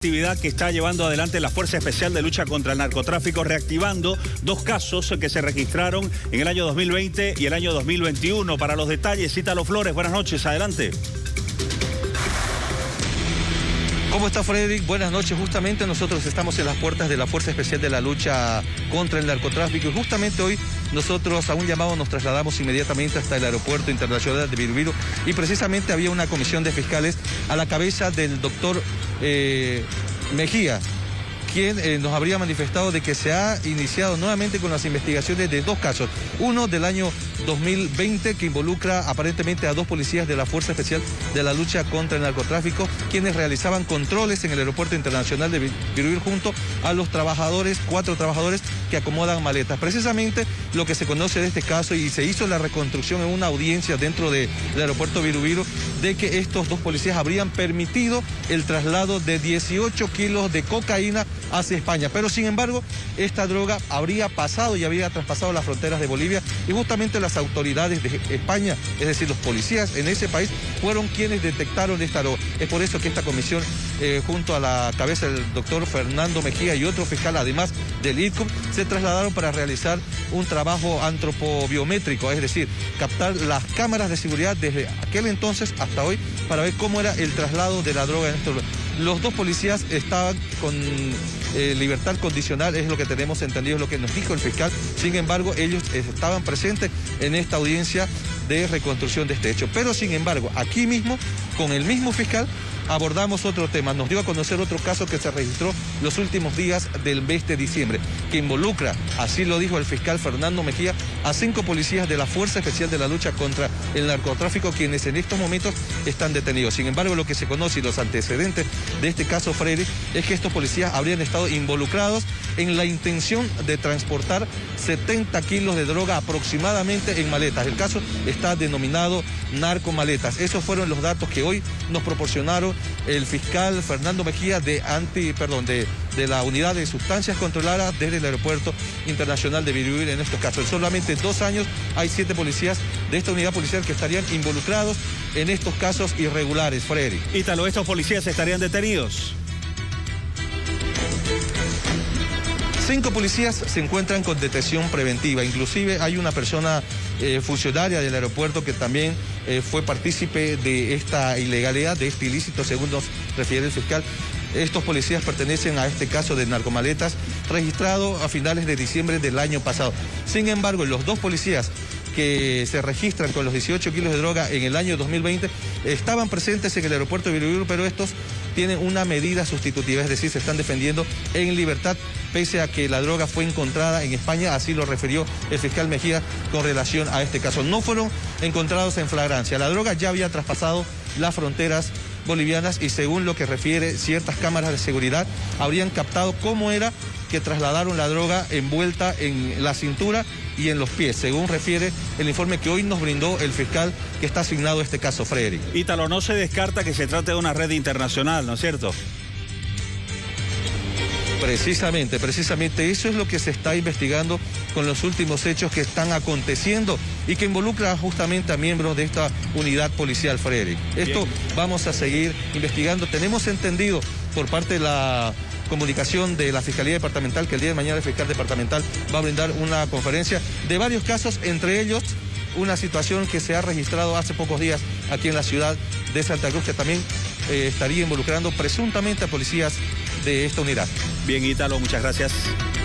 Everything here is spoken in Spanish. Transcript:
Actividad que está llevando adelante la Fuerza Especial de Lucha contra el Narcotráfico, reactivando dos casos que se registraron en el año 2020 y el año 2021. Para los detalles, Ítalo Flores, buenas noches, adelante. ¿Cómo está, Frederick? Buenas noches. Justamente nosotros estamos en las puertas de la Fuerza Especial de la Lucha contra el Narcotráfico y justamente hoy nosotros a un llamado nos trasladamos inmediatamente hasta el Aeropuerto Internacional de Birubiru y precisamente había una comisión de fiscales a la cabeza del doctor Mejía, quien nos habría manifestado de que se ha iniciado nuevamente con las investigaciones de dos casos. Uno del año 2020 que involucra aparentemente a dos policías de la Fuerza Especial de la Lucha contra el Narcotráfico, quienes realizaban controles en el Aeropuerto Internacional de Birubiru junto a los trabajadores, 4 trabajadores que acomodan maletas. Precisamente lo que se conoce de este caso, y se hizo la reconstrucción en una audiencia dentro del Aeropuerto Birubiru, de que estos dos policías habrían permitido el traslado de 18 kilos de cocaína hacia España. Pero sin embargo, esta droga habría pasado y habría traspasado las fronteras de Bolivia y justamente las autoridades de España, es decir, los policías en ese país, fueron quienes detectaron esta droga. Es por eso que esta comisión, junto a la cabeza del doctor Fernando Mejía y otro fiscal, además del IRCOM, se trasladaron para realizar un trabajo antropobiométrico, es decir, captar las cámaras de seguridad desde aquel entonces hasta hoy para ver cómo era el traslado de la droga en estos lugares. Los dos policías estaban con libertad condicional, es lo que tenemos entendido, es lo que nos dijo el fiscal. Sin embargo, ellos estaban presentes en esta audiencia de reconstrucción de este hecho. Pero sin embargo, aquí mismo, con el mismo fiscal, abordamos otro tema. Nos dio a conocer otro caso que se registró los últimos días del mes de diciembre, que involucra, así lo dijo el fiscal Fernando Mejía, a 5 policías de la Fuerza Especial de la Lucha contra el Narcotráfico, quienes en estos momentos están detenidos. Sin embargo, lo que se conoce y los antecedentes de este caso, Freddy, es que estos policías habrían estado involucrados en la intención de transportar 70 kilos de droga aproximadamente en maletas. El caso está denominado narcomaletas. Esos fueron los datos que hoy nos proporcionaron el fiscal Fernando Mejía de la Unidad de Sustancias Controladas desde el Aeropuerto Internacional de Birubiru en estos casos. En solamente 2 años hay 7 policías de esta unidad policial que estarían involucrados en estos casos irregulares, Freddy. Ítalo, ¿estos policías estarían detenidos? 5 policías se encuentran con detención preventiva. Inclusive hay una persona funcionaria del aeropuerto que también fue partícipe de esta ilegalidad, de este ilícito, según nos refiere el fiscal. Estos policías pertenecen a este caso de narcomaletas registrado a finales de diciembre del año pasado. Sin embargo, los 2 policías que se registran con los 18 kilos de droga en el año 2020 estaban presentes en el aeropuerto de Birubiru, pero estos tienen una medida sustitutiva, es decir, se están defendiendo en libertad pese a que la droga fue encontrada en España, así lo refirió el fiscal Mejía con relación a este caso. No fueron encontrados en flagrancia, la droga ya había traspasado las fronteras bolivianas y según lo que refiere ciertas cámaras de seguridad, habrían captado cómo era que trasladaron la droga envuelta en la cintura y en los pies, según refiere el informe que hoy nos brindó el fiscal que está asignado a este caso, Frederick. Ítalo, no se descarta que se trate de una red internacional, ¿no es cierto? Precisamente eso es lo que se está investigando con los últimos hechos que están aconteciendo y que involucra justamente a miembros de esta unidad policial, Frederick. Esto vamos a seguir investigando. Tenemos entendido por parte de la comunicación de la Fiscalía Departamental que el día de mañana el fiscal departamental va a brindar una conferencia de varios casos, entre ellos una situación que se ha registrado hace pocos días aquí en la ciudad de Santa Cruz, que también estaría involucrando presuntamente a policías de esta unidad. Bien, Ítalo, muchas gracias.